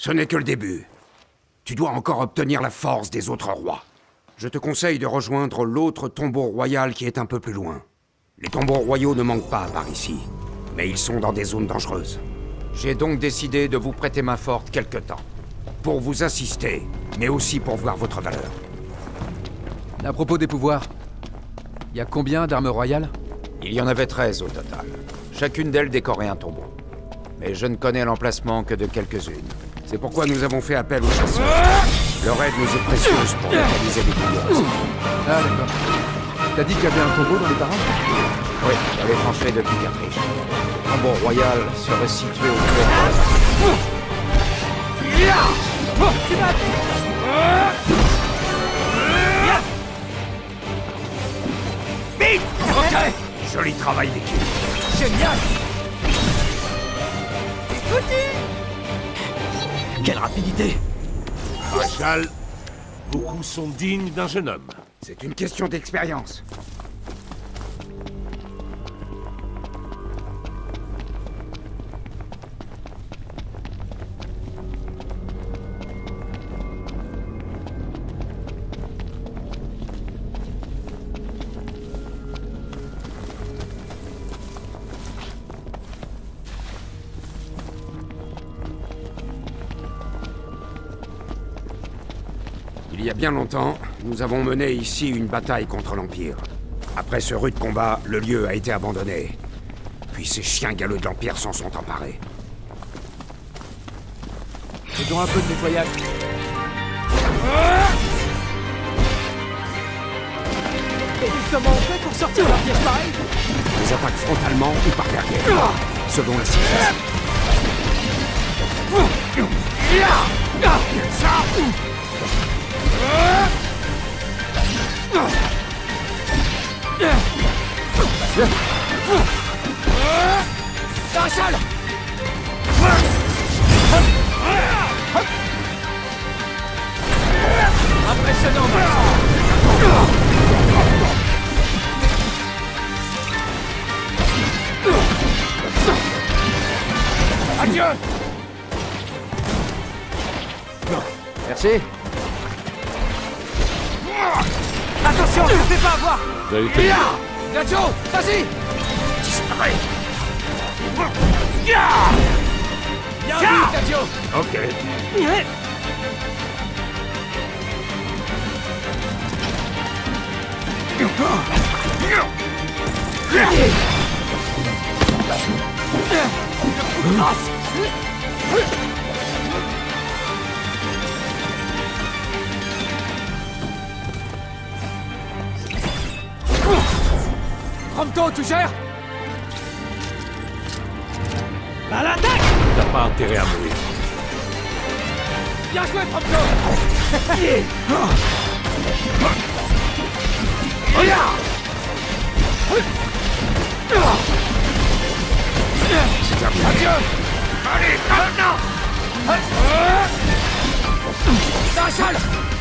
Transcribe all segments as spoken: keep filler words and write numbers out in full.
Ce n'est que le début. Tu dois encore obtenir la force des autres rois. Je te conseille de rejoindre l'autre tombeau royal qui est un peu plus loin. Les tombeaux royaux ne manquent pas par ici, mais ils sont dans des zones dangereuses. J'ai donc décidé de vous prêter main forte quelque temps. Pour vous assister, mais aussi pour voir votre valeur. À propos des pouvoirs, il y a combien d'armes royales? Il y en avait treize au total. Chacune d'elles décorait un tombeau. Mais je ne connais l'emplacement que de quelques-unes. C'est pourquoi nous avons fait appel aux chasseurs. Leur aide nous est précieuse pour localiser les pouvoirs. Ah d'accord. T'as dit qu'il y avait un tombeau dans les parages? Oui, dans les tranchées de Picatriche. Le tombeau royal serait situé au cœur. Vite! Ok! Joli travail d'équipe. Génial! Quelle rapidité! Maréchal, vos coups sont dignes d'un jeune homme. C'est une question d'expérience. Il y a bien longtemps, nous avons mené ici une bataille contre l'Empire. Après ce rude combat, le lieu a été abandonné. Puis ces chiens galeux de l'Empire s'en sont emparés. Faisons un peu de nettoyage. Et comment on fait pour sortir d'un piège pareil? Ils attaquent frontalement ou par derrière, selon la situation. Maréchal! Impressionnant, Adieu! Merci. Attention, ne te fais pas avoir! Vous avez été... Nacho, vas-y! Disparais! Bien vu, Nacho! Ok. Prompto, tu gères? À l'attaque! T'as pas intérêt à mourir. Bien joué, Prompto! C'est terminé. Adieu! Allez, maintenant! Maréchal!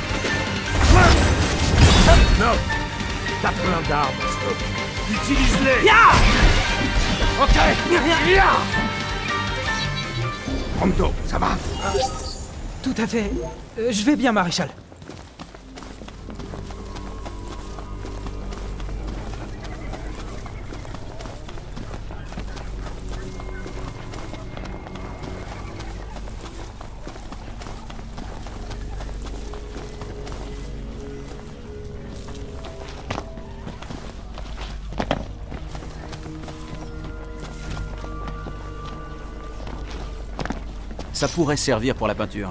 Non! T'as plein d'armes, Stop. Utilise-les! Ok! Prompto, ça va? Tout à fait. Euh, je vais bien, Maréchal. Ça pourrait servir pour la peinture.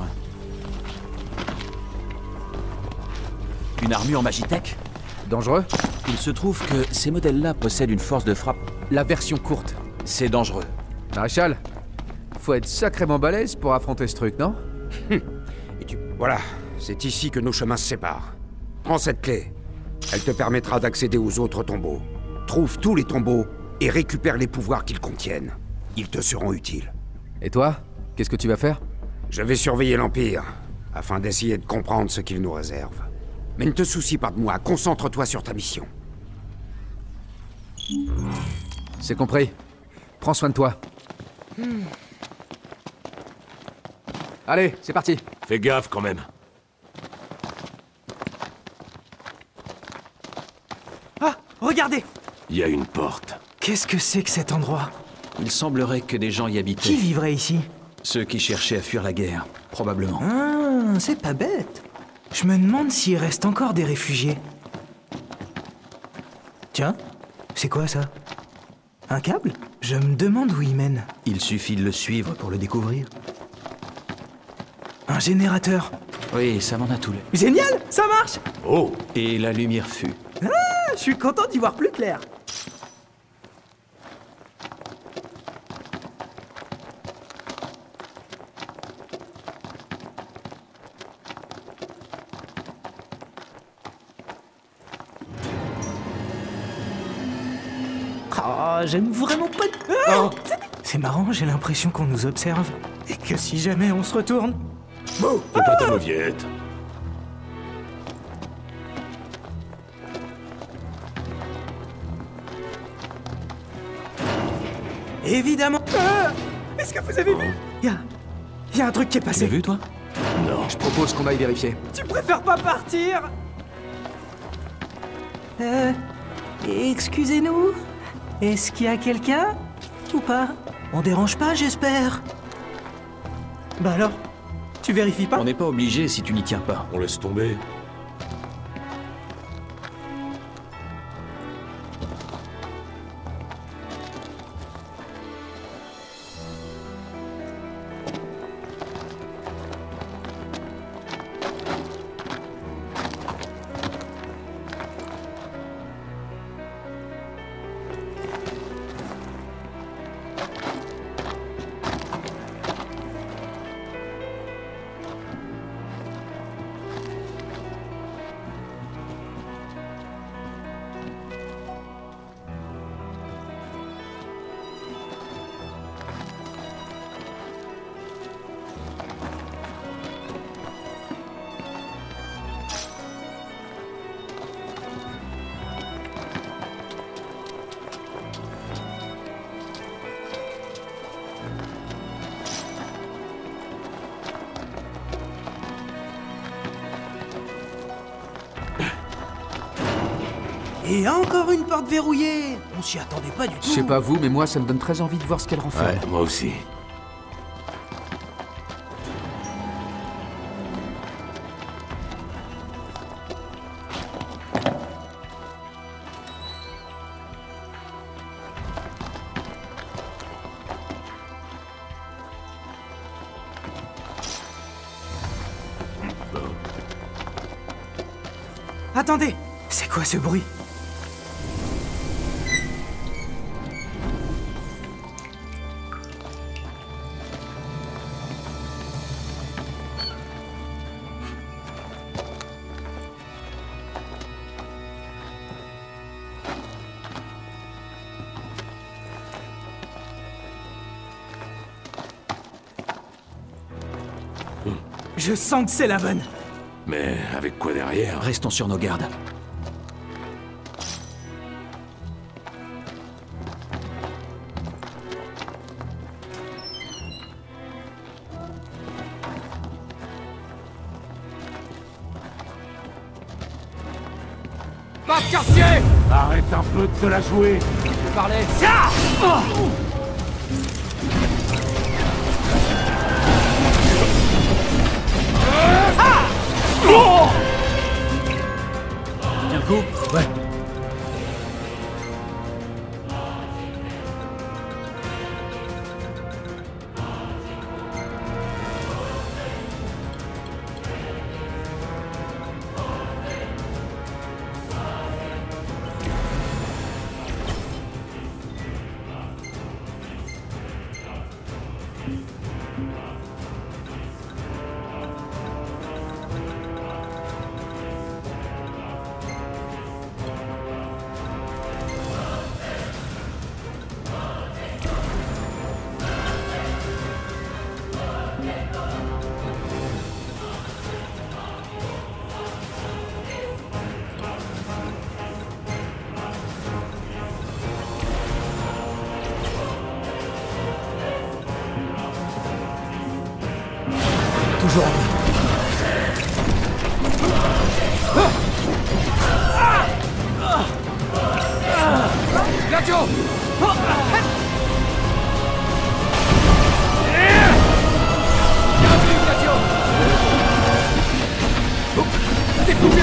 Une armure Magitech? Dangereux? Il se trouve que ces modèles-là possèdent une force de frappe. La version courte. C'est dangereux. Maréchal, faut être sacrément balèze pour affronter ce truc, non? Et tu... Voilà, c'est ici que nos chemins se séparent. Prends cette clé. Elle te permettra d'accéder aux autres tombeaux. Trouve tous les tombeaux et récupère les pouvoirs qu'ils contiennent. Ils te seront utiles. Et toi? Qu'est-ce que tu vas faire? Je vais surveiller l'Empire, afin d'essayer de comprendre ce qu'il nous réserve. Mais ne te soucie pas de moi, concentre-toi sur ta mission. C'est compris. Prends soin de toi. Allez, c'est parti. Fais gaffe quand même. Ah, regardez! Il y a une porte. Qu'est-ce que c'est que cet endroit? Il semblerait que des gens y habitaient. Qui vivrait ici? Ceux qui cherchaient à fuir la guerre, probablement. Ah, c'est pas bête. Je me demande s'il reste encore des réfugiés. Tiens, c'est quoi ça? Un câble? Je me demande où il mène. Il suffit de le suivre pour le découvrir. Un générateur. Oui, ça m'en a tout l'air. Génial, ça marche! Oh! Et la lumière fut. Ah, je suis content d'y voir plus clair. Ah, j'aime vraiment pas... Ah, c'est marrant, j'ai l'impression qu'on nous observe. Et que si jamais on se retourne... Bon, fais pas ta mauviette. Évidemment. Ah, est-ce que vous avez vu? Il y a... il y a un truc qui est Tu passé. l'as vu, toi? Non. Je propose qu'on aille vérifier. Tu préfères pas partir? Euh... Excusez-nous? Est-ce qu'il y a quelqu'un? Ou pas? On dérange pas, j'espère? Bah alors? Tu vérifies pas? On n'est pas obligé si tu n'y tiens pas. On laisse tomber. Et encore une porte verrouillée! On s'y attendait pas du tout. Je sais pas vous, mais moi, ça me donne très envie de voir ce qu'elle renferme. Ouais, moi aussi. Attendez! C'est quoi ce bruit? Je sens que c'est la bonne. Mais avec quoi derrière? Restons sur nos gardes. Pas de quartier! Arrête un peu de te la jouer! Je parlais. Tiens le coup? Ouais. toujours en vie. Gladio! Bien vu, Gladio! Découpé!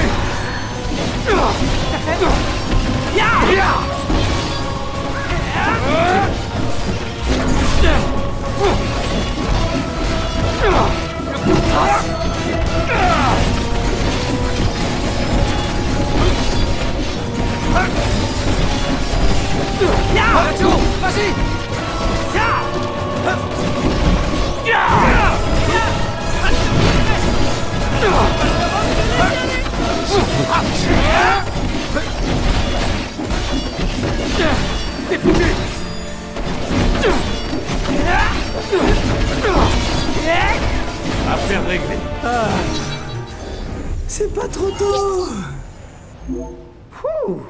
Gladio, vas-y! Défoutu! Affaire réglée. Ah, c'est pas trop tôt. Ouh.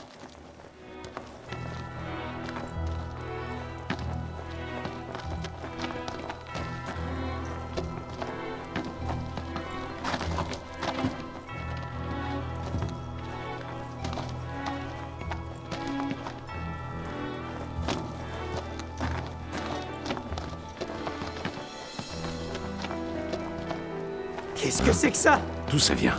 Qu'est-ce que c'est que ça? D'où ça vient?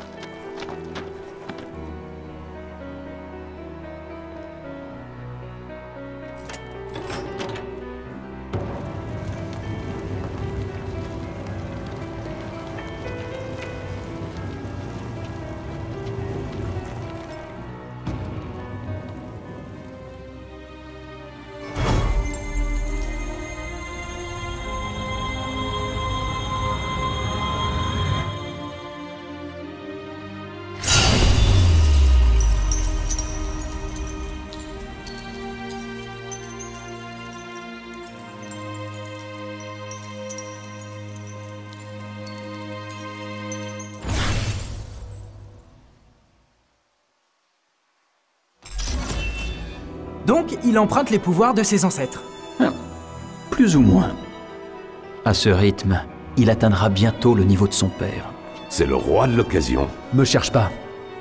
Donc, il emprunte les pouvoirs de ses ancêtres. Plus ou moins. À ce rythme, il atteindra bientôt le niveau de son père. C'est le roi de l'occasion. Me cherche pas.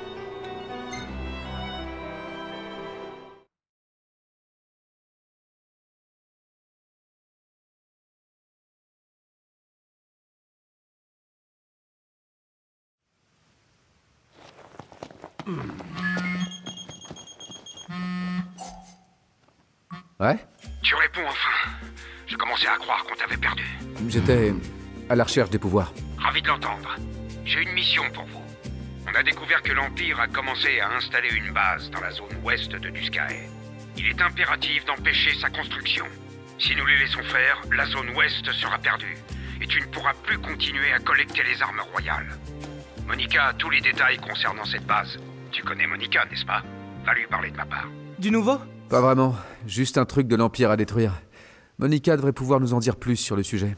Ouais? Tu réponds enfin. Je commençais à croire qu'on t'avait perdu. J'étais à la recherche des pouvoirs. Ravi de l'entendre. J'ai une mission pour vous. On a découvert que l'Empire a commencé à installer une base dans la zone ouest de Duscae. Il est impératif d'empêcher sa construction. Si nous les laissons faire, la zone ouest sera perdue. Et tu ne pourras plus continuer à collecter les armes royales. Monica a tous les détails concernant cette base. Tu connais Monica, n'est-ce pas? Va lui parler de ma part. Du nouveau? Pas vraiment. Juste un truc de l'Empire à détruire. Monica devrait pouvoir nous en dire plus sur le sujet.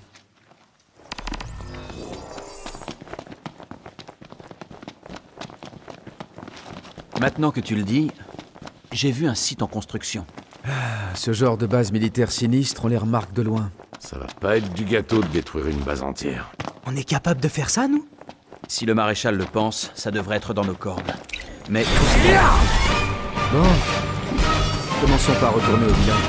Maintenant que tu le dis, j'ai vu un site en construction. Ce genre de base militaire sinistre, on les remarque de loin. Ça va pas être du gâteau de détruire une base entière. On est capable de faire ça, nous? Si le maréchal le pense, ça devrait être dans nos cordes. Mais... Bon. Commençons par retourner au village.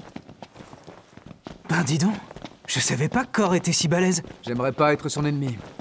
Ben dis donc, je savais pas que Cor était si balèze. J'aimerais pas être son ennemi.